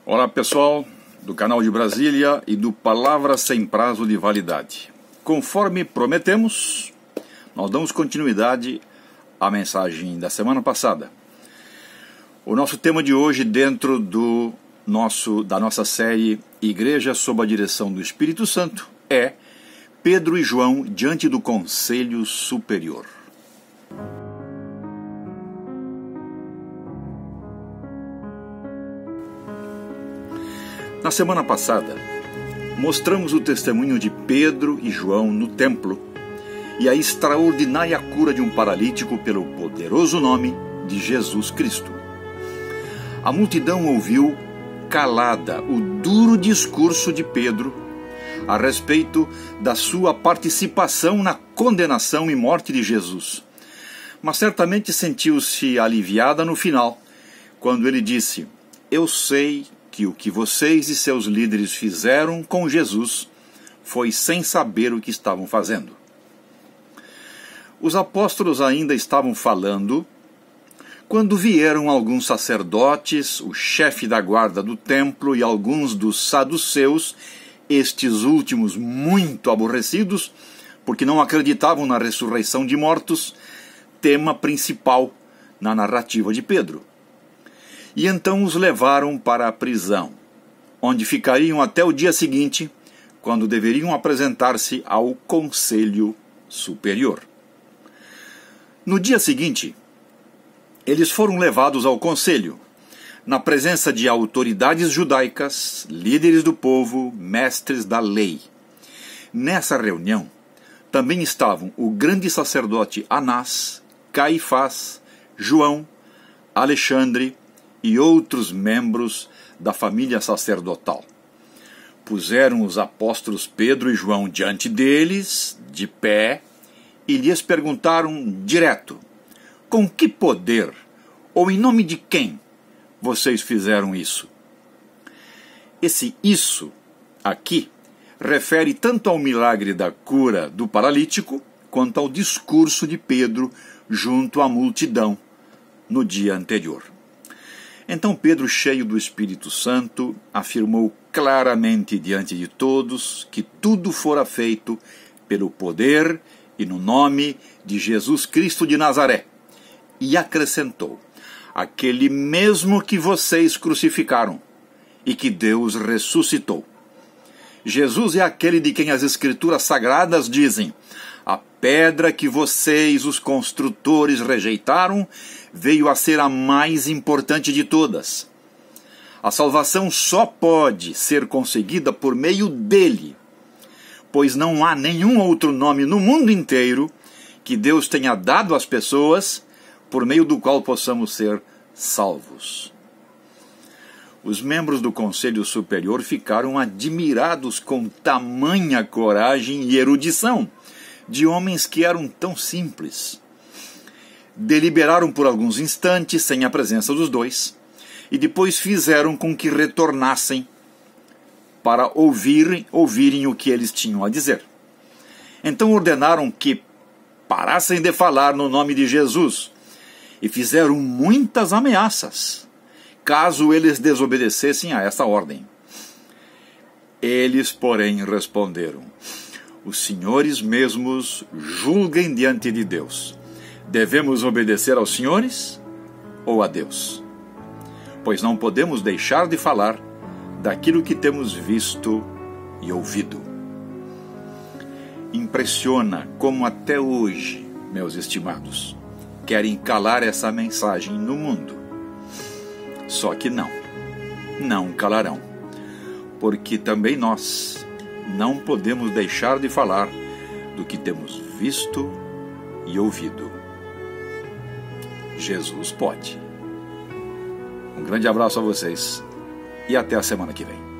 Olá pessoal do canal de Brasília e do Palavra Sem Prazo de Validade. Conforme prometemos, nós damos continuidade à mensagem da semana passada. O nosso tema de hoje, dentro da nossa série Igreja sob a direção do Espírito Santo, é Pedro e João diante do Conselho Superior. Na semana passada, mostramos o testemunho de Pedro e João no templo e a extraordinária cura de um paralítico pelo poderoso nome de Jesus Cristo. A multidão ouviu calada o duro discurso de Pedro a respeito da sua participação na condenação e morte de Jesus, mas certamente sentiu-se aliviada no final, quando ele disse: "Eu sei que o que vocês e seus líderes fizeram com Jesus foi sem saber o que estavam fazendo." Os apóstolos ainda estavam falando quando vieram alguns sacerdotes, o chefe da guarda do templo e alguns dos saduceus, estes últimos muito aborrecidos, porque não acreditavam na ressurreição de mortos, tema principal na narrativa de Pedro. E então os levaram para a prisão, onde ficariam até o dia seguinte, quando deveriam apresentar-se ao Conselho Superior. No dia seguinte, eles foram levados ao Conselho, na presença de autoridades judaicas, líderes do povo, mestres da lei. Nessa reunião, também estavam o grande sacerdote Anás, Caifás, João, Alexandre e outros membros da família sacerdotal. Puseram os apóstolos Pedro e João diante deles, de pé, e lhes perguntaram direto: com que poder, ou em nome de quem, vocês fizeram isso? Esse "isso" aqui refere tanto ao milagre da cura do paralítico, quanto ao discurso de Pedro junto à multidão no dia anterior. Então Pedro, cheio do Espírito Santo, afirmou claramente diante de todos que tudo fora feito pelo poder e no nome de Jesus Cristo de Nazaré, e acrescentou: aquele mesmo que vocês crucificaram e que Deus ressuscitou. Jesus é aquele de quem as Escrituras Sagradas dizem: a pedra que vocês, os construtores, rejeitaram, veio a ser a mais importante de todas. A salvação só pode ser conseguida por meio dele, pois não há nenhum outro nome no mundo inteiro que Deus tenha dado às pessoas por meio do qual possamos ser salvos. Os membros do Conselho Superior ficaram admirados com tamanha coragem e erudição de homens que eram tão simples. Deliberaram por alguns instantes sem a presença dos dois, e depois fizeram com que retornassem para ouvirem o que eles tinham a dizer. Então ordenaram que parassem de falar no nome de Jesus, e fizeram muitas ameaças, caso eles desobedecessem a essa ordem. Eles, porém, responderam: os senhores mesmos julguem diante de Deus. Devemos obedecer aos senhores ou a Deus? Pois não podemos deixar de falar daquilo que temos visto e ouvido. Impressiona como até hoje, meus estimados, querem calar essa mensagem no mundo. Só que não calarão, porque também nós não podemos deixar de falar do que temos visto e ouvido. Jesus pode. Um grande abraço a vocês e até a semana que vem.